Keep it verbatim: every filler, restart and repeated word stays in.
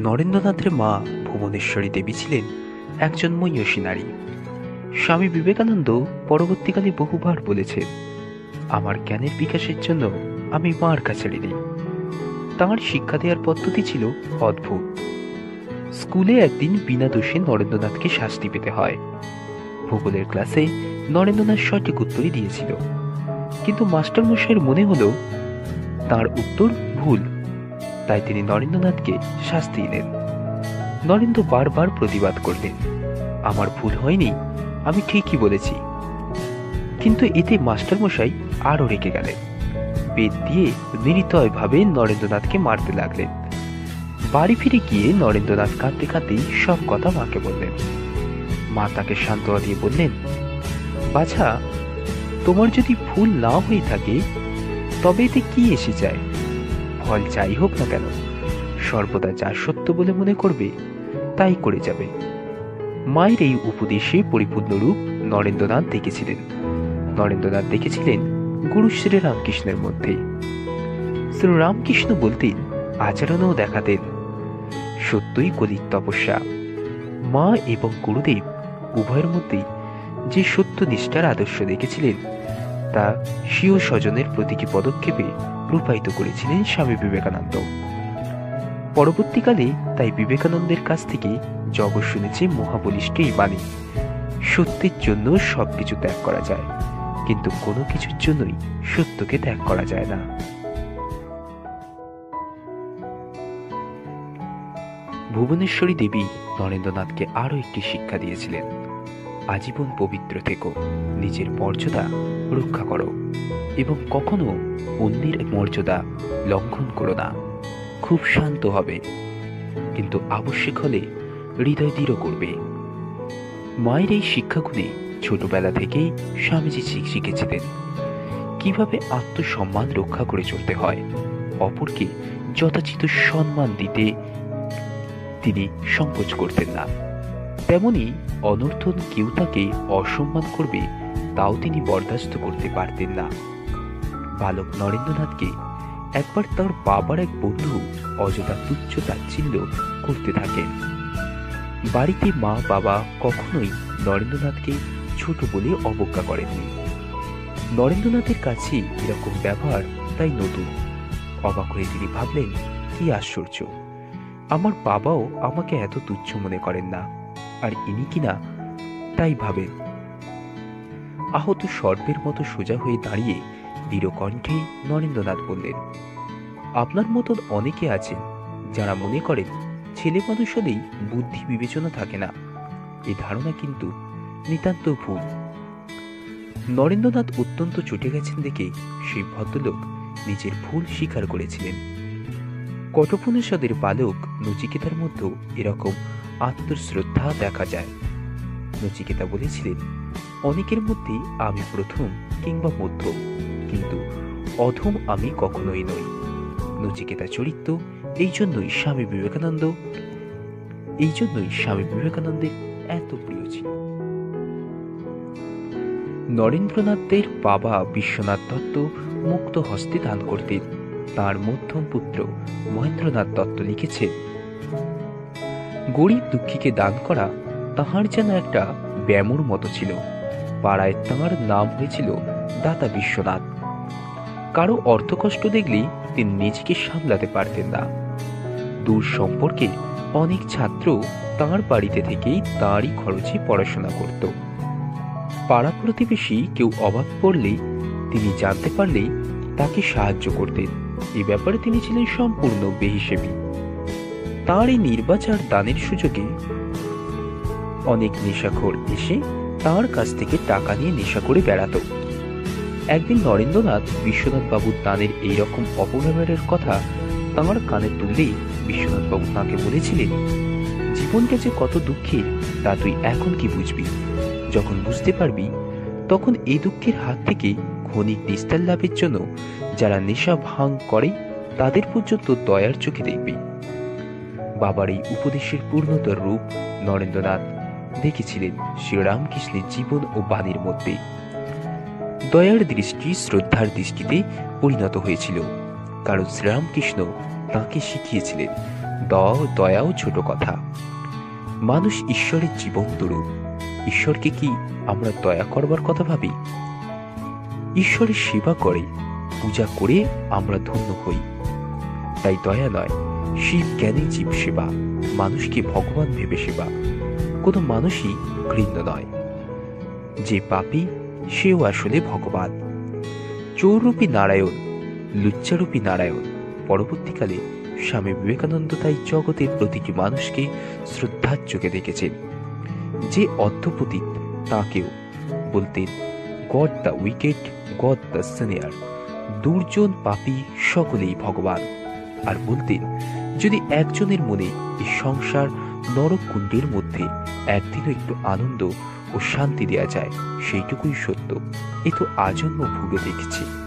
নরেন্দ্রনাথের মা ভুবনেশ্বরী দেবী ছিলেন একজন মহিষী নারী। স্বামী বিবেকানন্দ পরবর্তীকালে বহুবার বলেছেন, আমার জ্ঞানের বিকাশের জন্য আমি মার কাছে ঋণী। তাঁর শিক্ষা দেওয়ার পদ্ধতি ছিল অদ্ভুত। স্কুলে একদিন বিনা দোষে নরেন্দ্রনাথকে শাস্তি পেতে হয়। ভূগোলের ক্লাসে নরেন্দ্রনাথ সঠিক উত্তরই দিয়েছিল, কিন্তু মাস্টারমশাইয়ের মনে হলো তার উত্তর ভুল। তাই তিনি নরেন্দ্রনাথকে শাস্তি দিলেন। নরেন্দ্র বারবার প্রতিবাদ করলেন, আমার ভুল হয়নি, আমি ঠিকই বলেছি। কিন্তু এতে মাস্টারমশাই আরো রেগে গেলেন। বেত দিয়ে নির্দয় ভাবে নরেন্দ্রনাথকে মারতে লাগলেন। বাড়ি ফিরে গিয়ে নরেন্দ্রনাথ কাঁদতে কাঁদতেই সব কথা মাকে বললেন। মা তাকে সান্ত্বনা দিয়ে বললেন, বাছা, তোমার যদি ভুল না হয়ে থাকে তবে এতে কি এসে যায়? ফল যাই হোক না কেন, সর্বদা যা সত্য বলে মনে করবে তাই করে যাবে। মায়ের এই উপদেশে পরিপূর্ণ রূপ নরেন্দ্রনাথ দেখেছিলেন। নরেন্দ্রনাথ দেখেছিলেন গুরু শ্রী রামকৃষ্ণের মধ্যে। শ্রী রামকৃষ্ণ বলতেন, আচরণও দেখাতেন, সত্যই কলির তপস্যা। মা এবং গুরুদেব উভয়ের মধ্যেই যে সত্য নিষ্ঠার আদর্শ দেখেছিলেন তা স্বীয় স্বজনের প্রতীকী পদক্ষেপে রূপায়িত করেছিলেন স্বামী বিবেকানন্দ। পরবর্তীকালে তাই বিবেকানন্দের কাছ থেকে জগৎ শুনেছে মহাবলিষ্ঠ এই বাণী, সত্যের জন্য সবকিছু ত্যাগ করা যায়, কিন্তু কোনো কিছুর জন্যই সত্যকে ত্যাগ করা যায় না। ভুবনেশ্বরী দেবী নরেন্দ্রনাথকে আরো একটি শিক্ষা দিয়েছিলেন, আজীবন পবিত্র থেকো, নিজের মর্যাদা রক্ষা করো এবং কখনো অন্যের মর্যাদা লঙ্ঘন করো না। খুব শান্ত হবে, কিন্তু আবশ্যক হলে হৃদয় দৃঢ় করবে। মায়ের এই শিক্ষাগুণে ছোটবেলা থেকেই স্বামীজি শিখেছিলেন কিভাবে আত্মসম্মান রক্ষা করে চলতে হয়, অপরকে যথাচিত সম্মান দিতে তিনি সংকোচ করতেন না। তেমনি অনর্থন কেউ তাকে অসম্মান করবে তাও তিনি বরদাস্ত করতে পারতেন না। বালক নরেন্দ্রনাথকে একবার তার বাবার এক বন্ধু অযথা তুচ্ছ তাচ্ছিল্য করতে থাকেন। বাড়িতে মা বাবা কখনোই নরেন্দ্রনাথকে ছোট বলে অবজ্ঞা করেননি। নরেন্দ্রনাথের কাছে এরকম ব্যবহার তাই নতুন। অবাক হয়ে তিনি ভাবলেন, কি আশ্চর্য, আমার বাবাও আমাকে এত তুচ্ছ মনে করেন না, আর ইনি কিনা তাই ভাবেন। আহত সর্পের মতো সোজা হয়ে দাঁড়িয়ে দৃঢ় কণ্ঠে নরেন্দ্রনাথ বললেন, আপনার মতন অনেকে আছেন যারা মনে করেন ছেলে মানুষ হলেই বুদ্ধি বিবেচনা থাকে না। এই ধারণা কিন্তু নিতান্ত ভুল। নরেন্দ্রনাথ অত্যন্ত চটে গেছেন দেখে সেই ভদ্রলোক নিজের ভুল স্বীকার করেছিলেন। কঠোপনিষদের বালক নচিকেতার মধ্যেও এরকম আত্মশ্রদ্ধা দেখা যায়। নচিকেতা বলেছিলেন, অনেকের মধ্যে আমি প্রথম কিংবা মধ্যম, কিন্তু অধম আমি কখনোই নই। নচিকেতা চরিত্র এই জন্যই স্বামী বিবেকানন্দ এই জন্যই স্বামী বিবেকানন্দের এত প্রিয় ছিল। নরেন্দ্রনাথের বাবা বিশ্বনাথ দত্ত মুক্ত হস্তে দান করতেন। তার মধ্যম পুত্র মহেন্দ্রনাথ দত্ত লিখেছেন, গরিব দুঃখীকে দান করা তাহার যেন একটা ব্যামোর মতো ছিল। পাড়ায় তাঁর নাম হয়েছিল দাতা বিশ্বনাথ। কারো অর্থকষ্ট দেখলেই তিনি নিজেকে সামলাতে পারতেন না। দূর সম্পর্কে অনেক ছাত্র তাঁর বাড়িতে থেকেই তাঁরই খরচে পড়াশোনা করত। পাড়া প্রতিবেশী কেউ অবাক পড়লেই তিনি জানতে পারলেই তাকে সাহায্য করতেন। এ ব্যাপারে তিনি ছিলেন সম্পূর্ণ বেহিসেবী। তাঁর এই নির্বাচার দানের সুযোগে অনেক নেশাখোর এসে তাঁর কাছ থেকে টাকা নিয়ে নেশা করে বেড়াত। একদিন নরেন্দ্রনাথ বিশ্বনাথ বাবুর দানের এইরকম অপব্যবহারের কথা তাঁর কানে তুললেই বিশ্বনাথ বাবু তাঁকে বলেছিলেন, জীবনটা যে কত দুঃখের তা তুই এখন কি বুঝবি? যখন বুঝতে পারবি তখন এই দুঃখের হাত থেকে ক্ষণিক নিস্তার লাভের জন্য যারা নেশা ভাঙ করে তাদের পর্যন্ত দয়ার চোখে দেখবি। বাবার এই উপদেশের পূর্ণতর রূপ নরেন্দ্রনাথ দেখেছিলেন শ্রীরামকৃষ্ণের জীবন ও বাণীর মধ্যে। দয়ার দৃষ্টি শ্রদ্ধার দৃষ্টিতে পরিণত হয়েছিল, কারণ শ্রীরামকৃষ্ণ তাঁকে শিখিয়েছিলেন দ- দয়াও ছোট কথা। মানুষ ঈশ্বরের জীবন্ত রূপ। ঈশ্বরকে কি আমরা দয়া করবার কথা ভাবি? ঈশ্বরের সেবা করে, পূজা করে আমরা ধন্য হই। তাই দয়া নয়, শিব জ্ঞানে জীব সেবা, মানুষকে ভগবান ভেবে সেবা। কোনো মানুষই ঘৃণ্য নয়। যে পাপী সেও আসলে ভগবান। চোররূপী নারায়ণ, লুচ্চারূপী নারায়ণ। পরবর্তীকালে স্বামী বিবেকানন্দ তাই জগতের প্রতিটি মানুষকে শ্রদ্ধার চোখে দেখেছেন। যে অধ্যপতিত তাকেও বলতেন God the wicked, God the sinner. দুর্জন পাপী সকলেই ভগবান। আর বলতেন, যদি একজনের মনে এই সংসার নরককুণ্ডের মধ্যে একদিনও একটু আনন্দ ও শান্তি দেয়া যায়, সেইটুকুই সত্য। এ তো আজন্ম ভুগে দেখছি।